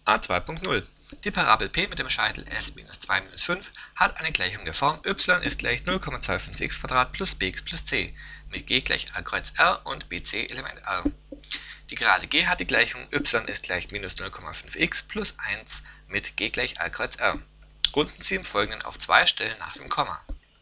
A2.0. Die Parabel P mit dem Scheitel s minus 2 minus 5 hat eine Gleichung der Form y ist gleich 0,25x² plus bx plus c mit g gleich a kreuz r und bc Element r. Die Gerade G hat die Gleichung y ist gleich minus 0,5x plus 1 mit g gleich a kreuz r. Runden Sie im Folgenden auf zwei Stellen nach dem Komma.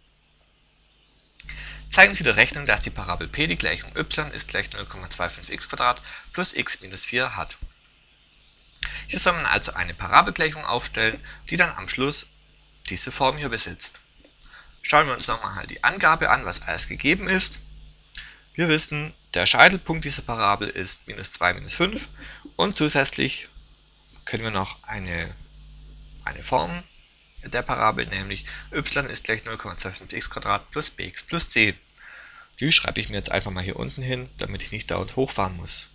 Zeigen Sie der Rechnung, dass die Parabel P die Gleichung y ist gleich 0,25x² plus x minus 4 hat. Hier soll man also eine Parabelgleichung aufstellen, die dann am Schluss diese Form hier besitzt. Schauen wir uns nochmal die Angabe an, was alles gegeben ist. Wir wissen, der Scheitelpunkt dieser Parabel ist minus 2 minus 5 und zusätzlich können wir noch eine Form der Parabel, nämlich y ist gleich 0,25x² plus bx plus c. Die schreibe ich mir jetzt einfach mal hier unten hin, damit ich nicht dauernd hochfahren muss.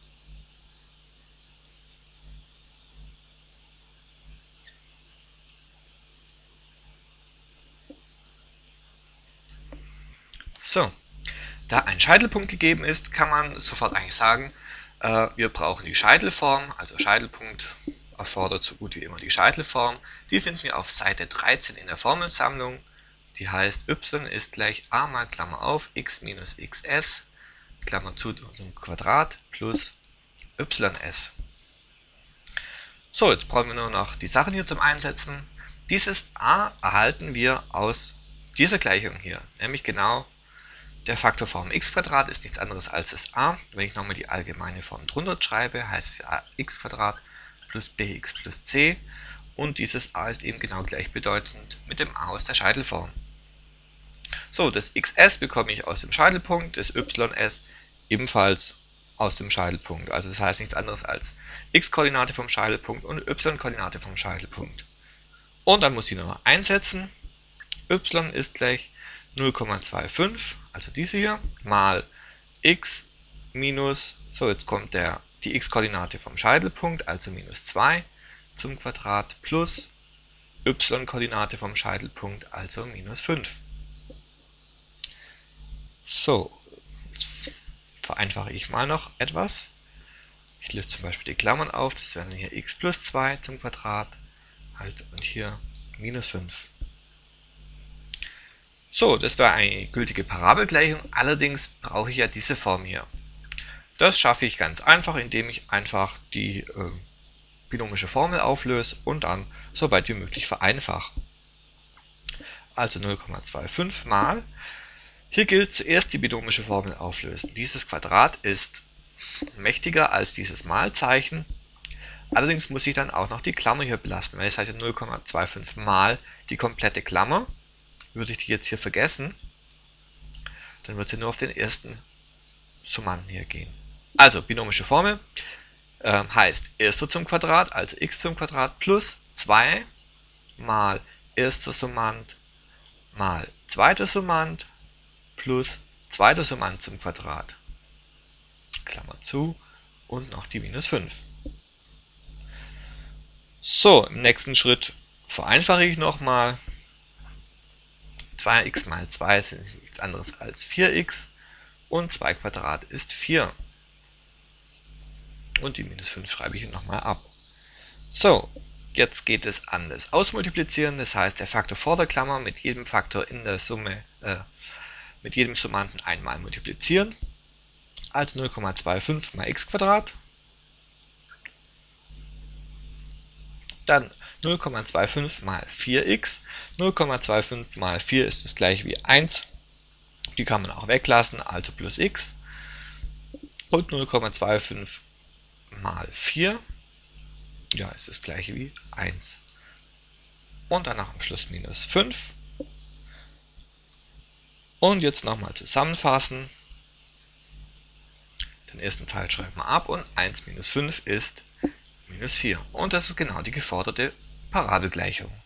So, da ein Scheitelpunkt gegeben ist, kann man sofort eigentlich sagen, wir brauchen die Scheitelform, also Scheitelpunkt erfordert so gut wie immer die Scheitelform. Die finden wir auf Seite 13 in der Formelsammlung. Die heißt y ist gleich a mal Klammer auf x minus xs Klammer zu zum Quadrat plus ys. So, jetzt brauchen wir nur noch die Sachen hier zum Einsetzen. Dieses a erhalten wir aus dieser Gleichung hier, nämlich genau der Faktor Form x² ist nichts anderes als das a. Wenn ich nochmal die allgemeine Form drunter schreibe, heißt es ax² plus bx plus c und dieses a ist eben genau gleichbedeutend mit dem a aus der Scheitelform. So, das xs bekomme ich aus dem Scheitelpunkt, das ys ebenfalls aus dem Scheitelpunkt. Also das heißt nichts anderes als x-Koordinate vom Scheitelpunkt und y-Koordinate vom Scheitelpunkt. Und dann muss ich nur noch einsetzen. Y ist gleich 0,25, also diese hier, mal x minus, so jetzt kommt die x-Koordinate vom Scheitelpunkt, also minus 2 zum Quadrat plus y-Koordinate vom Scheitelpunkt, also minus 5. So, jetzt vereinfache ich mal noch etwas. Ich löse zum Beispiel die Klammern auf, das wären hier x plus 2 zum Quadrat und hier minus 5. So, das wäre eine gültige Parabelgleichung, allerdings brauche ich ja diese Form hier. Das schaffe ich ganz einfach, indem ich einfach die binomische Formel auflöse und dann so weit wie möglich vereinfache. Also 0,25 mal. Hier gilt zuerst die binomische Formel auflösen. Dieses Quadrat ist mächtiger als dieses Malzeichen. Allerdings muss ich dann auch noch die Klammer hier belasten, weil es heißt ja 0,25 mal die komplette Klammer. Würde ich die jetzt hier vergessen, dann wird sie nur auf den ersten Summanden hier gehen. Also binomische Formel heißt erster zum Quadrat, also x zum Quadrat plus 2 mal erster Summand mal zweiter Summand plus zweiter Summand zum Quadrat. Klammer zu und noch die minus 5. So, im nächsten Schritt vereinfache ich nochmal. 2x mal 2 ist nichts anderes als 4x und 2 Quadrat ist 4. Und die minus 5 schreibe ich hier nochmal ab. So, jetzt geht es an das Ausmultiplizieren, das heißt der Faktor vor der Klammer mit jedem Faktor in der Summe, mit jedem Summanden einmal multiplizieren. Also 0,25 mal x². Dann 0,25 mal 4x. 0,25 mal 4 ist das gleiche wie 1. Die kann man auch weglassen, also plus x. Und 0,25 mal 4, ja, ist das gleiche wie 1. Und danach am Schluss minus 5. Und jetzt nochmal zusammenfassen. Den ersten Teil schreiben wir ab und 1 minus 5 ist minus 4. Und das ist genau die geforderte Parabelgleichung.